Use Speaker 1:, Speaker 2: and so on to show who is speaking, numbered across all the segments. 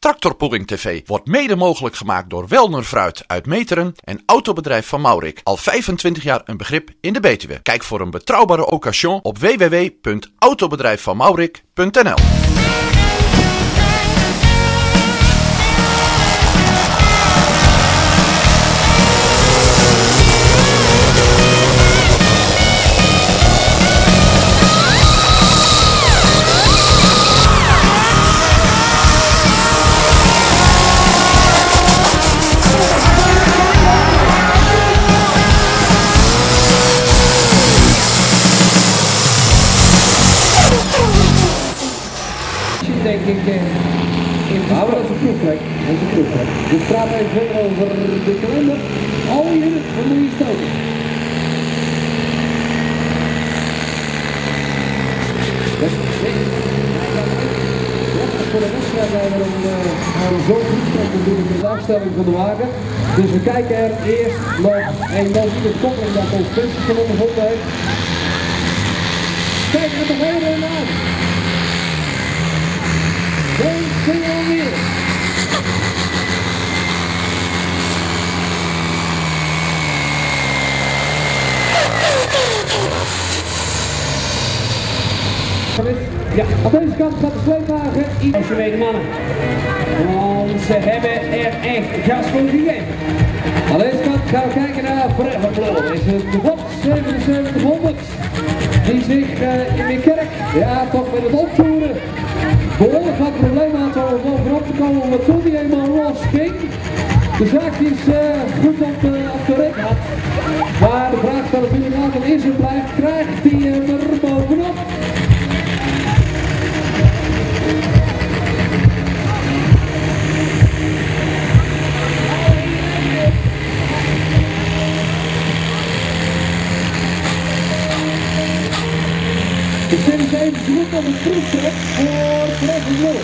Speaker 1: Tractorpulling TV wordt mede mogelijk gemaakt door Welner Fruit uit Meteren en Autobedrijf Van Maurik. Al 25 jaar een begrip in de Betuwe. Kijk voor een betrouwbare occasion op www.autobedrijfvanmaurik.nl.
Speaker 2: Denk ik, maar dat is een proefplek. Dat is een proefplek. Dus praat even verder over de kalender. Oh hier, dan moet je stoten. Voor de wedstrijd hebben we zo'n proefplek natuurlijk in de afstelling van de wagen. Dus we kijken er eerst nog een mobiele koppeling dat ons principe ondervonden heeft. Kijk er nog heel aan. Geen single meer. Ja, aan deze kant gaat de sleepwagen. Als je weet, mannen. Want ze hebben er echt gas voor gegeven. Aan deze kant gaan we kijken naar Brevelo. Is het de Bob 7700 die zich in de kerk, ja toch met het opvoeren, behoorlijk wat problemen had om bovenop te komen, omdat toen die eenmaal los ging, de zaak is goed op de rit had. Maar de vraag staat natuurlijk altijd is en blijft, krijgt hij er bovenop? Ik zet eens even terug op het proeftrek voor Brevelo.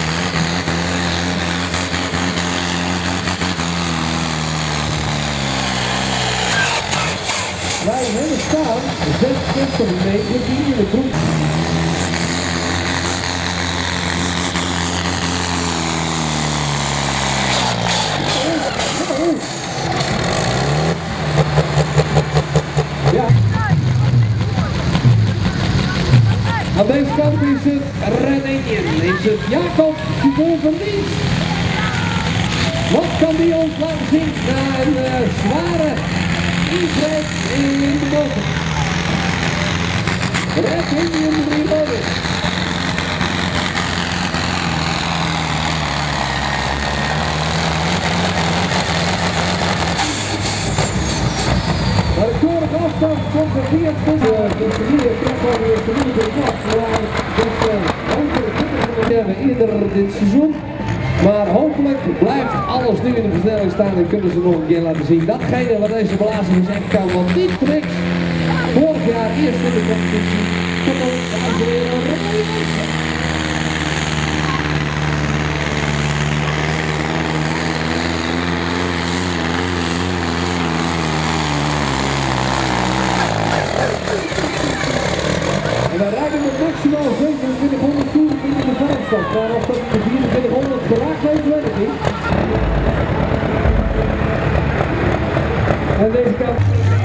Speaker 2: Wij hebben staan 66 meter in de groep. Ja. Aan deze kant is het Renningen, is het Jacob Verlies. Wat kan die ons laten zien na een zware ingreep in de motor? Redding in de motor. Maar de korige afstand komt er 24 eerder dit seizoen. Maar hopelijk blijft alles nu in de versnelling staan en kunnen ze nog een keer laten zien datgene wat deze belazing echt kan. Want die trekt vorig jaar eerst in de competitie tot ons en wij rijden met maximaal 2700 toeren in de veldstand. Maar of dat de 2400 geraakt heeft, weet ik niet. En deze kant.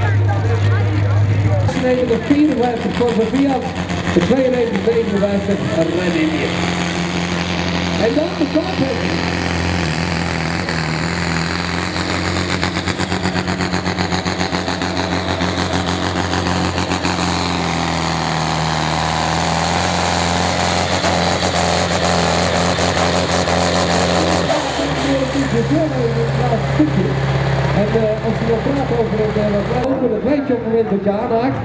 Speaker 2: De 54 van Fiat, de 9259 Renningen. En dan de startheffing. En als je nog praat over het dat weet je op het moment dat je aanhaakt.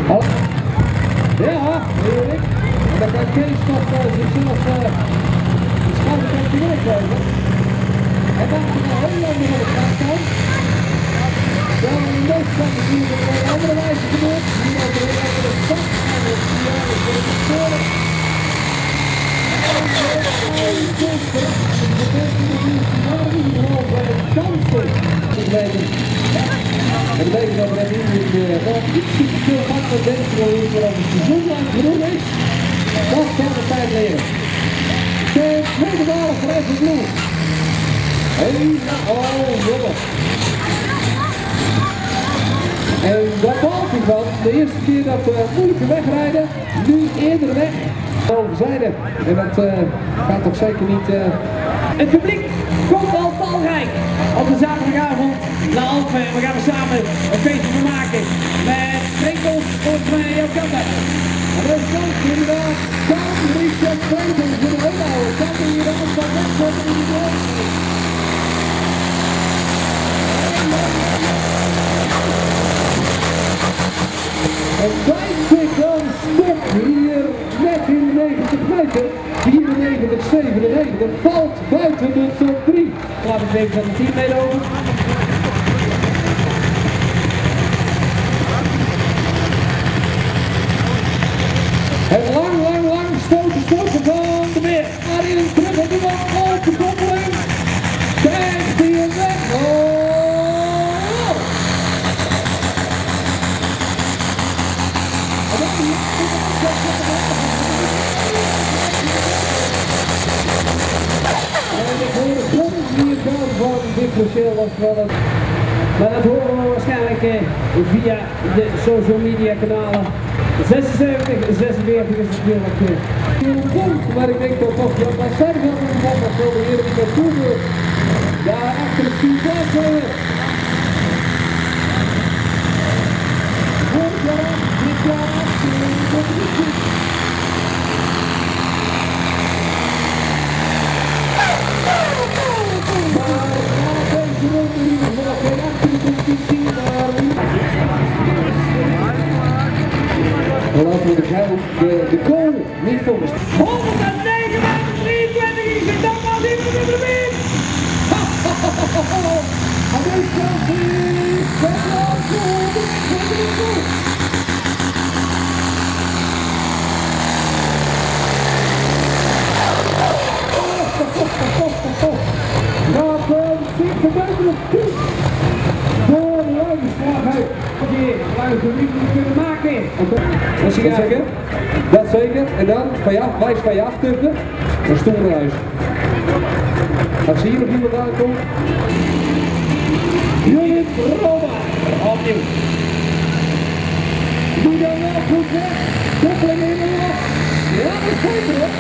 Speaker 2: Ja, heerlijk. En dan kan Kees nog zichzelf de schouderkant teruggeven. En dan gaat hij heel lang naar de kant. Dan in deze kant is hier op een andere wijze gebeurd. Hier over de andere stad. En de signalen voor de sporen. En dat betekent dat er nog iets te veel gaat met deze rollen voor het seizoen lang genoeg is. Dat kan de tijd leren. De tweede bal voor Brevelo. Jongen. En daar valt hij van. De eerste keer dat we moeilijke wegrijden, nu eerder weg. Overzijde. En dat gaat toch zeker niet... Het publiek komt al talrijk op de zaterdagavond naar Alphen. We gaan er samen een feestje van maken. Met Sprinkels volgens mij jouw kant uit. En dat is kans inderdaad. Kans Richard Sprinkels in de Heuvel. Kans inderdaad van Westwoord in de Heuvel. En 5 dan stop hier net in de 90 meter. 94-97 valt buiten de top 3. Laat ik even van de teammate over. Het lang stoten van de Beer. Arjen terug op de bal, op de koppeling. Krijgt hij hem weg. Oh! En ik hoor de grond hier van differentieel was wel het. Maar dat horen we waarschijnlijk via de social media kanalen. 76, 46 is natuurlijk heel goed, maar ik denk dat toch dat bij Stuyvesant in de bal was wel de heren die naartoe wil. Daar achter het team blijven. Vorig jaar, dit jaar achter de competitie. Maar deze ronde in ieder geval geen achter de competitie, maar laten we de goal niet volgens. 109 meter 23 is het dan maar in de win. En deze kant is het gaat zich verbeteren toe. Door de uitslag uit. Luister niet kunnen maken. Dat is zeker. Dat zeker. En dan van je af, wijs van je aftuffen. Een stoelhuis. Als hier nog iemand aankomt. Jurgen Roma. Opnieuw. Doe dan wel goed weg. Koppeling in de lucht. Ja, dat is zeker hoor.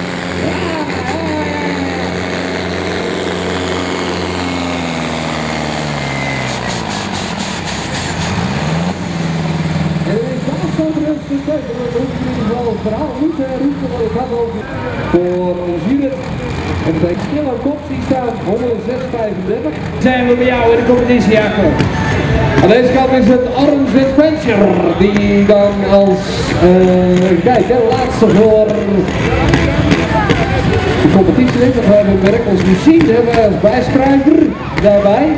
Speaker 2: Het verhaal niet roepen, want het gaat over voor ons hier. En het heeft stil aan kop, die staat 106,35. Zijn we bij jou in de competitie, Jacob? Aan deze kant is het Arms Adventure, die dan als, kijk, de laatste voor de competitie is. We hebben Merkels Machine, hebben wij als bijschrijver daarbij.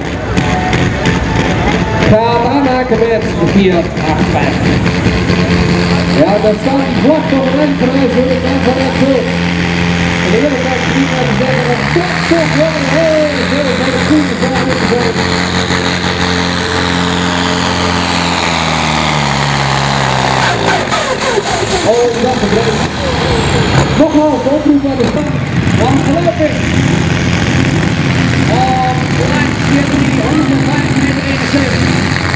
Speaker 2: Gaat aanhaken met 4,58. Ja, daar staat die vlag van de Rijnverhuis in de kant van het doel. En de hele tijd niet aan te zeggen dat toch wel een heel veel bij de goede zaak is zijn. Oh, dat bedrijf. Nogmaals, de oproep aan de stand. Want geloof ik. De lijn 105 meter 71.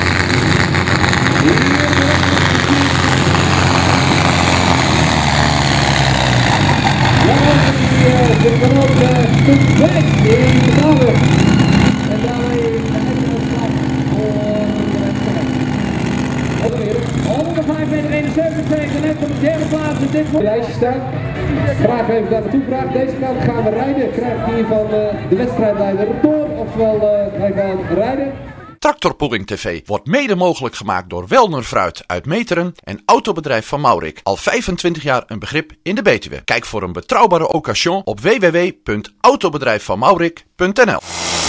Speaker 2: De grote stuk weg in de bouwen. En daarmee de eindelijk voor de wedstrijd. 105 meter 71 tegen net op de derde plaats in dit lijstje staan. Vraag even daar naartoe. Vraag deze kant gaan we rijden. Krijgt hier van de wedstrijdleider door. Oftewel wij gaan rijden.
Speaker 1: Tractorpulling TV wordt mede mogelijk gemaakt door Welner Fruit uit Meteren en Autobedrijf van Maurik. Al 25 jaar een begrip in de Betuwe. Kijk voor een betrouwbare occasion op www.autobedrijfvanmaurik.nl.